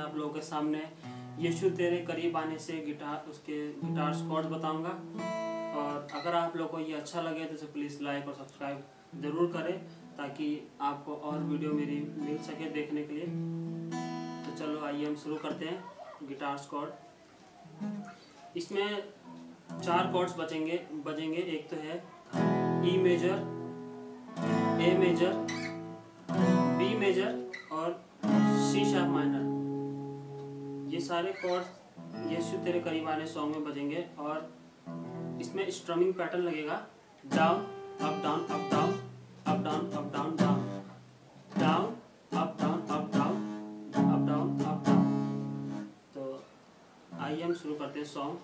आप लोगों के सामने यीशु तेरे करीब आने से उसके गिटार कॉर्ड बताऊंगा। और अगर आप लोगों को ये अच्छा लगे तो इसे प्लीज़ लाइक और सब्सक्राइब ज़रूर करें ताकि आपको और वीडियो मेरी मिल सके देखने के लिए। तो चलो आइए हम शुरू करते हैं गिटार कॉर्ड। इसमें 4 कॉर्ड्स बजेंगे। एक तो है E major, A major, B major और सी शार्प माइनर। ये सारे कॉर्ड्स यीशु तेरे करीब आने सॉन्ग में बजेंगे। और इसमें स्ट्रमिंग पैटर्न लगेगा, down up down up down up down up down down down up down up down up down up down. तो आइए हम शुरू करते हैं सॉन्ग।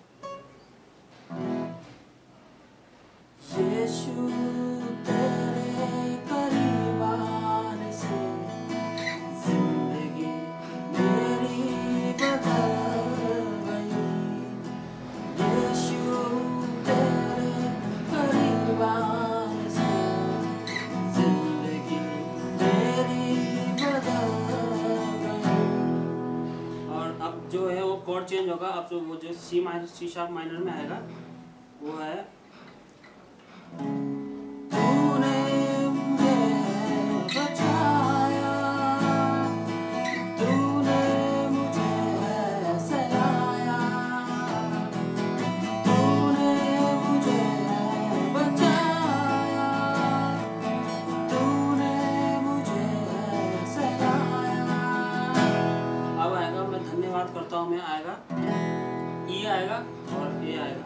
यीशु तेरे करीब आने से जिंदगी मेरी बदल गई। यीशु तेरे करीब आने से जिंदगी मेरी बदल गई। और अब जो है वो कॉर्ड चेंज होगा। अब जो वो जो सी शार्प माइनर में आएगा वो है तूने मुझे बचाया, तूने मुझे सलाया, तूने मुझे बचाया, तूने मुझे सलाया। अब आएगा, मैं धन्यवाद करता हूँ, मैं आएगा ई आएगा और ए आएगा।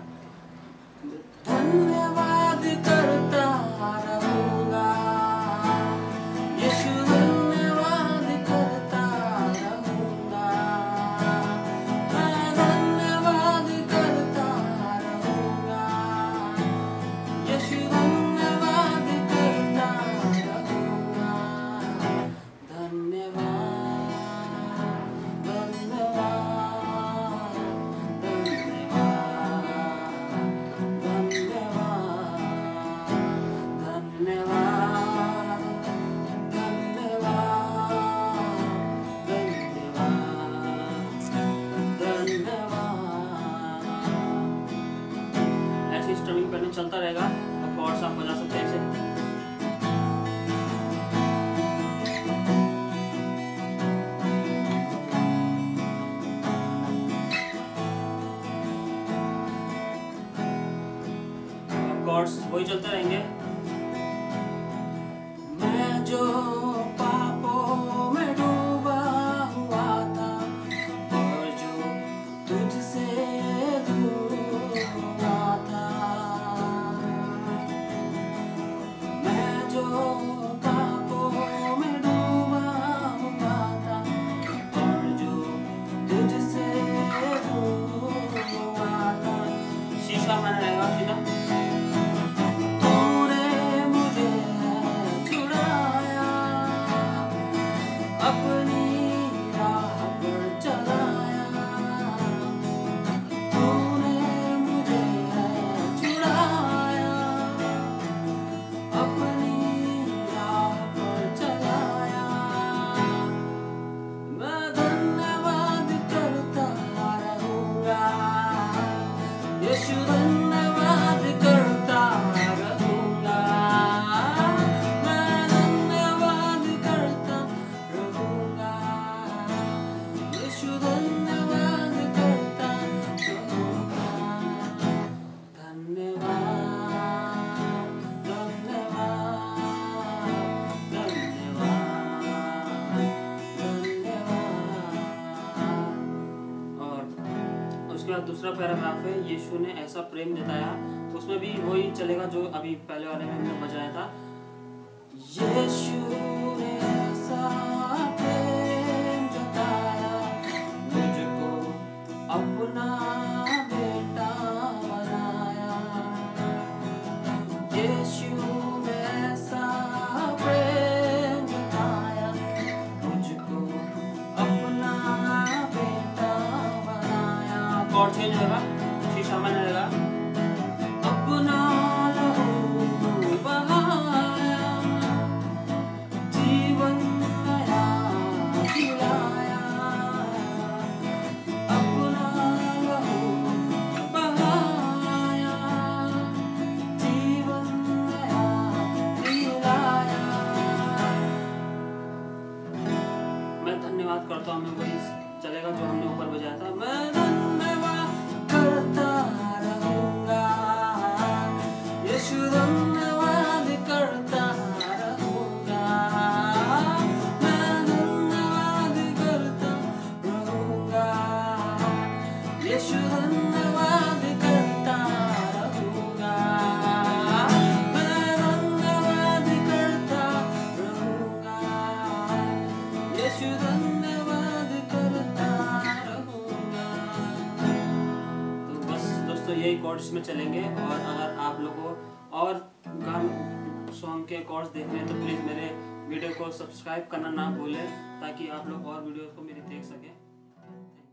धन्यवाद करता रहूंगा यीशु, धन्यवाद करता रहूंगा, मैं धन्यवाद करता रहूंगा यीशु, धन्यवाद करता रहूंगा। धन्यवाद स्ट्रमिंग पैटर्न चलता रहेगा। और कॉर्ड्स आप बजा सकते हैं इसे। कॉर्ड्स वही चलते रहेंगे। मैं जो पापों में डूबा हुआ था और जो तुझसे दूर हुआ था, मैं जो पापों में डूबा हुआ था और जो तुझसे दूर हुआ था। शीशा मैंने रहेगा सीधा। अपनी राह पर चलाया, तूने मुझे छुड़ाया, अपनी राह पर चलाया। मैं धन्यवाद करता रहूंगा यीशु, धन्यवाद करता रहूंगा, मैं धन्यवाद करता रहूंगा यीशु, धन्यवाद करता रहूंगा। धन्यवाद धन्यवाद धन्यवाद धन्यवाद। और उसके बाद दूसरा पैराग्राफ है, यीशु ने ऐसा प्रेम जताया। तो उसमें भी वही चलेगा जो अभी पहले वाले में हमने बजाया था। यीशु ने ऐसा प्रेम जताया, मुझको अपना बेटा बनाया। यीशु ने ऐसा प्रेम जताया, मुझको अपना बेटा बनाया। कॉर्ड चेंज होगा, शीशा में रहेगा। अपना लहू बहाया, जीवन नया खिलाया, यही कॉर्ड इसमें चलेंगे। और अगर आप लोगों को और गान सॉन्ग के कॉर्ड्स देखने हैं तो प्लीज़ मेरे वीडियो को सब्सक्राइब करना ना भूलें, ताकि आप लोग और वीडियोस को मेरी देख सकें।